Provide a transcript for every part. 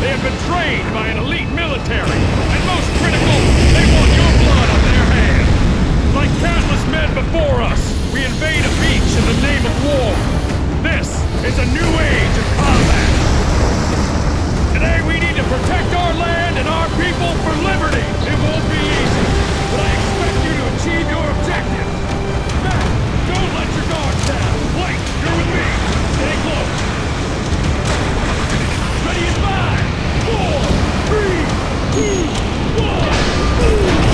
They have been trained by an elite military, and most critical, they want your blood on their hands. Like countless men before us, we invade a beach in the name of war. This is a new age of combat. Today we need to protect our land and our people for liberty. It won't be easy, but I expect you to achieve your objective. Matt, don't let your guards down. Blake, you're with me. Stay close. Ready in 5, 4, 3, 2, 1.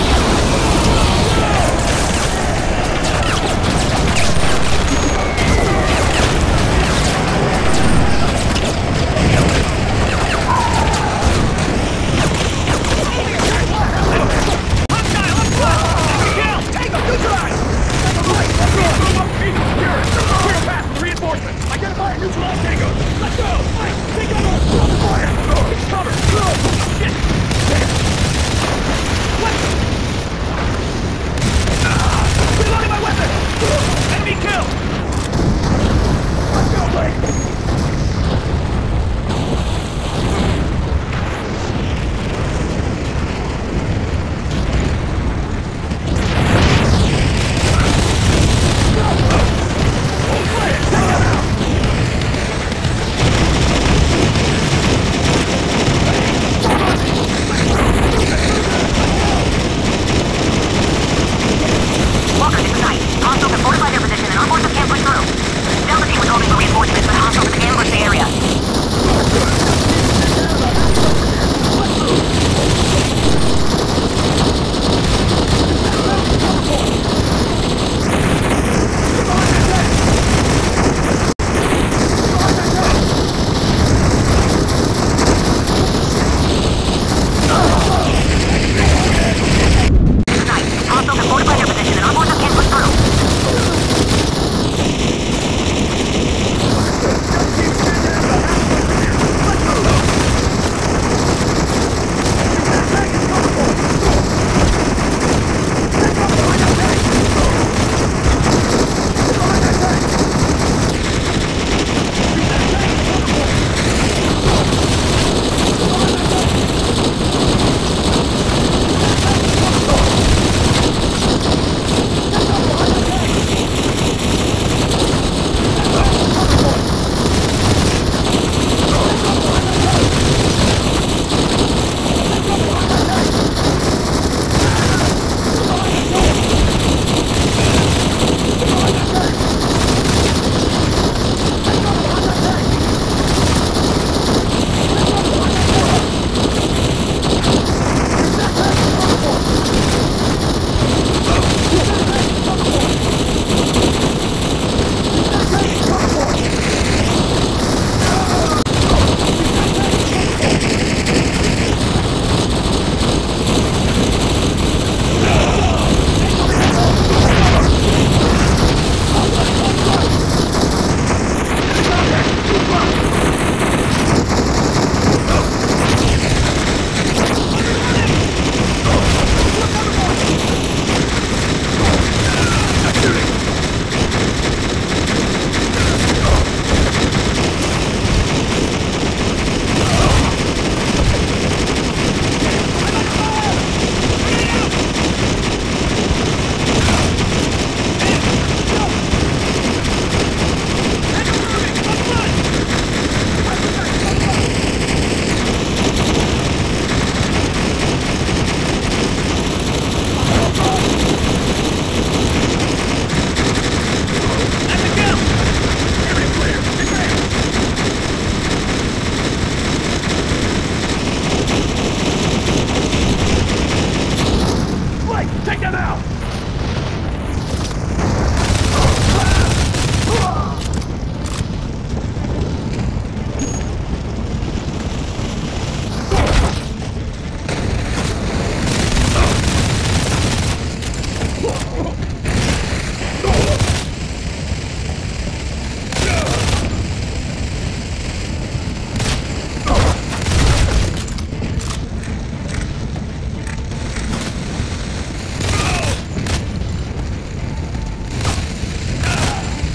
Identify and neutralize Tango! Let's go! Mike, take cover! Fire! It's cover! Shit! What? Reloading my weapon! Enemy killed! Let's go, Blake!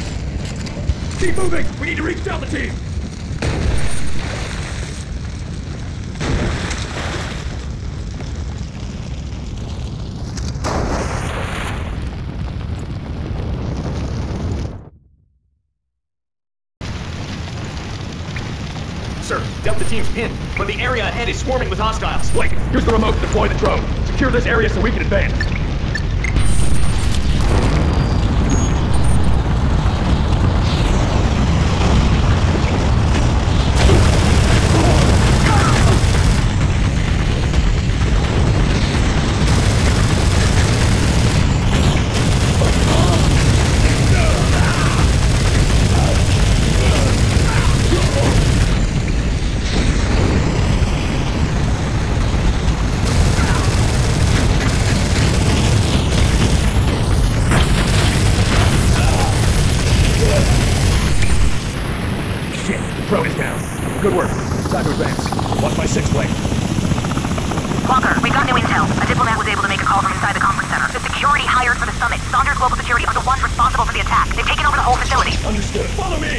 Keep moving! We need to reach Delta Team! Sir, Delta team's pinned, but the area ahead is swarming with hostiles. Blake, here's the remote to deploy the drone. Secure this area so we can advance. Drone is down. Good work. Time to advance. Watch my 6 Blake. Walker, we got new intel. A diplomat was able to make a call from inside the conference center. The security hired for the summit, Sonder Global Security, are the ones responsible for the attack. They've taken over the whole facility. Understood. Follow me!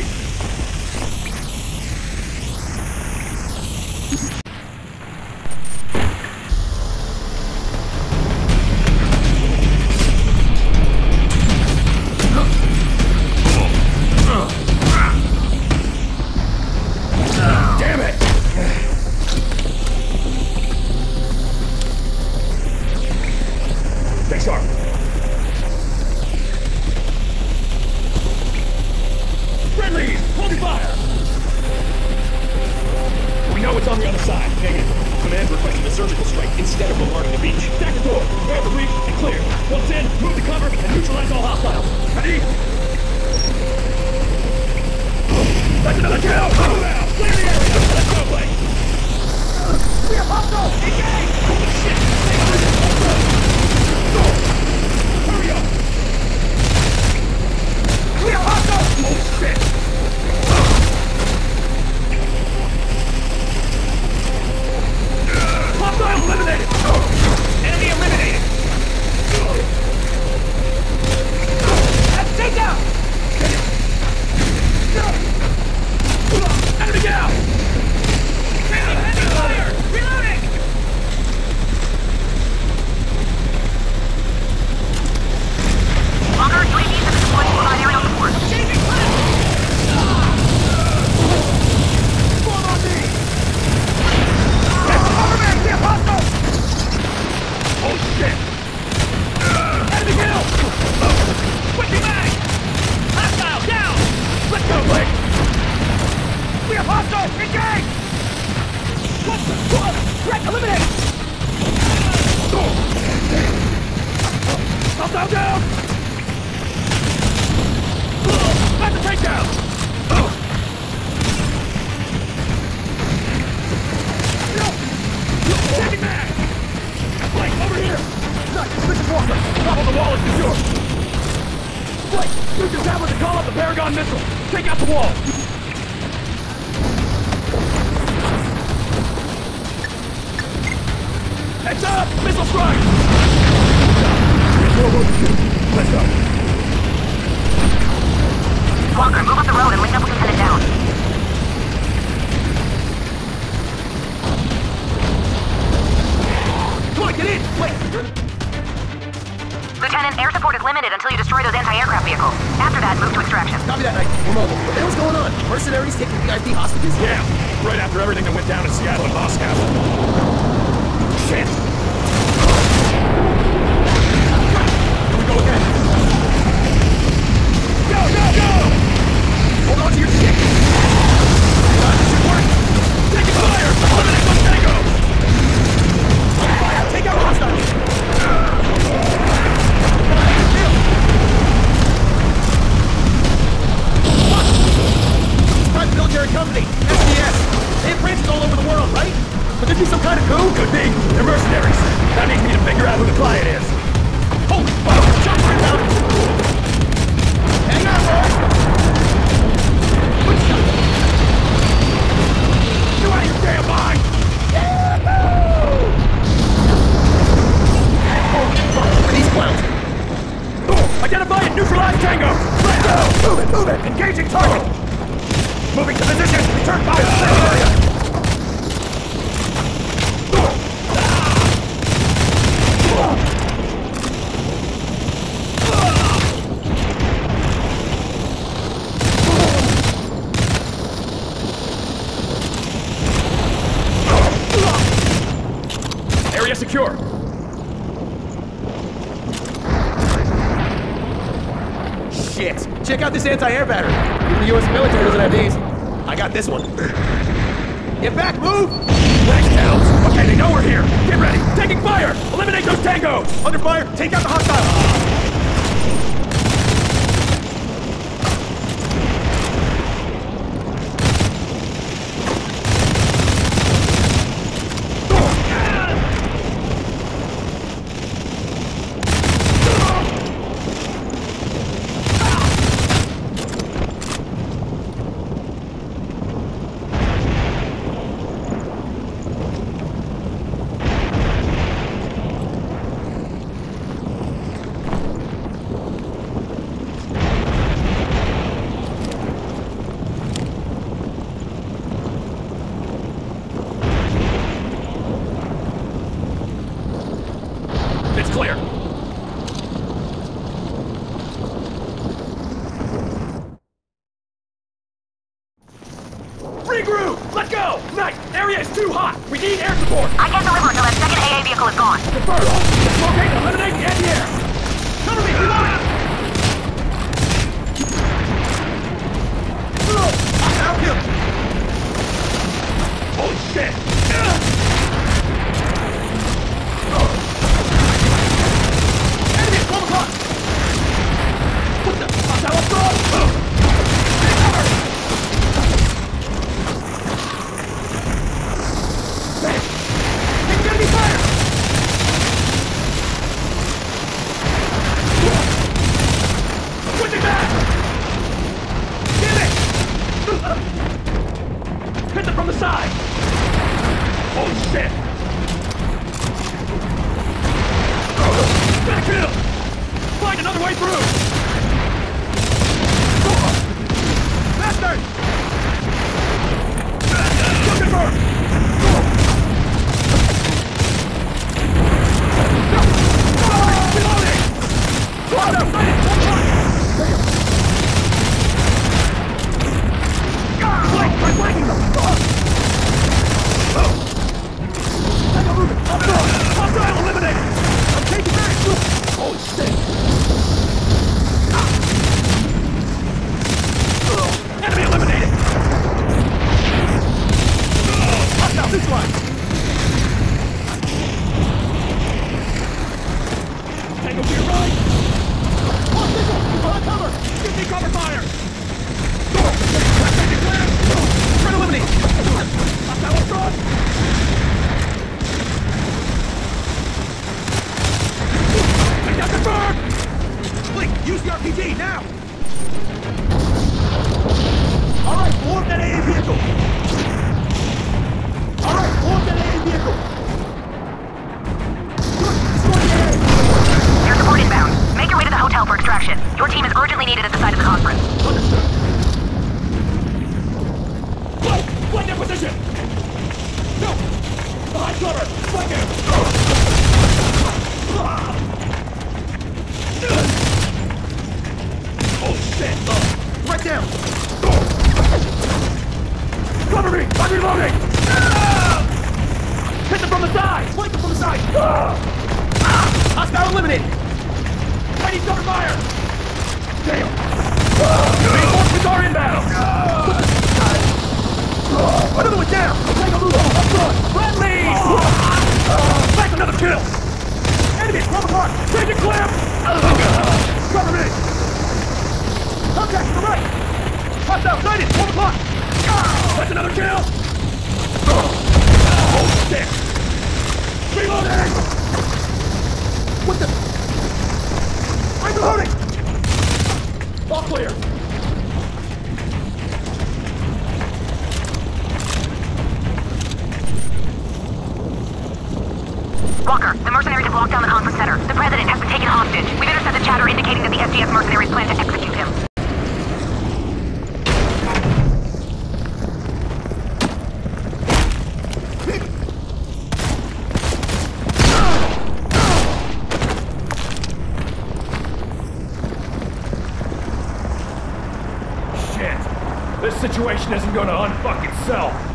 Damn it! Stay sharp. Friendlies! Hold your fire! We know it's on the other side. Negative. Command requesting a surgical strike instead of bombarding the beach. Attack the door. Prepare for breach and clear. Once in, move to cover and neutralize all hostiles. Ready? That's another kill! Move out! Clear the area! Let's go, Blake! We have hostiles! Engage! Holy shit! Hurry up! We have hostiles! Oh shit! Hostile eliminated! Enemy eliminated! Take down! Enemy get out! Enemy fire! Reloading! Walker, UAVs have been deployed to provide aerial support. Changing plan! Form on me! Cover me! We have hostiles! Oh shit! Enemy kill! Switching back! Hostile down! Let's go, Blake! We have hostiles! Engage! What? Threat eliminated! Hostile down! That's the takedown! Taking back! Blake, over here! Nice, this is Walker! Top of the wall is secure! Blake, use your tablet to call up the Paragon missile! Take out the wall! Heads up! Missile strike! Let's go! Walker, move up the road and link up with Lieutenant Down. Come on, get in! Wait! Lieutenant, air support is limited until you destroy those anti-aircraft vehicles. After that, move to extraction. Copy that, Knight. We're mobile. What the hell's going on? Mercenaries taking VIP hostages? Yeah, right after everything that went down in Seattle and Moscow. Shit! Here we go again! Go, go, go! Hold on to your shit! This should work! Take fire! Eliminate Montego! Fire! Take out hostiles! Private military company, SDS. They have branches all over the world, right? Could this be some kind of coup? Could be. They're mercenaries. That needs me to figure out who the client is. Holy fuck! Jump right down! Hang on, boys! You out of your damn mind! Holy fuck! Who are these clowns? Identify and neutralize Tango! Let's go! Move it, move it! Engaging target! Moving to position! Return fire to the area! area secure. Shit! Check out this anti-air battery. Even the U.S. military doesn't have these. I got this one. Get back, move! Thanks, Towns. Okay, they know we're here. Get ready. Taking fire. Eliminate those tangos. Under fire, take out the hostile. It's clear. Regroup! Let go! Knight, area is too hot! We need air support! I can't deliver until that second AA vehicle is gone. Confirmed! Locate and eliminate the anti-air! Cover me! Reloading! I found him! Holy shit! Enemy at 12 o'clock! What the? Hostile up front! Take cover! Take enemy fire! Switching back! Damn it! Hit them from the side! Holy shit! Back kill! Find another way through! Bastard! Kill confirmed! Reloading! Squad up! Try flanking them! Hostile eliminated! I'm taking back! Holy shit! Enemy eliminated! Hostile this line! Tango to your right! Lost missile! Behind cover! Give me cover fire! Try to eliminate! Hostile up front! Take down confirmed! Blink, use the RPG now! Alright, blow up that AA vehicle! Alright, blow up that AA vehicle! Good, destroy the AA! Air support inbound. Make your way to the hotel for extraction. Your team is urgently needed at the site of the conference. Understood. Flank their position! No! Behind cover! Flank him! Oh shit! Right down! Cover me! I'm reloading! Hit them from the side! Flank them from the side! Hostile eliminated! I need cover fire! Damn! Reinforcements are inbound! Another one down! Take a move up front! Friendlies! Back another kill! Enemy at 12 o'clock! Take it clear! Cover me! Contact to the right! Hostile sighted! 12 o'clock! That's another kill! Oh shit! Reloading! What the? I'm reloading! All clear! Walker, the mercenaries have locked down the conference center. The president has been taken hostage. We've intercepted chatter indicating that the SDF mercenaries plan to execute him. Shit! This situation isn't gonna unfuck itself!